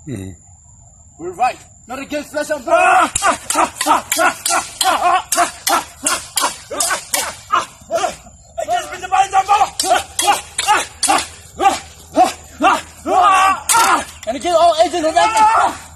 We're right, not against flesh and blood. Against principalities and power. And against all agents of darkness.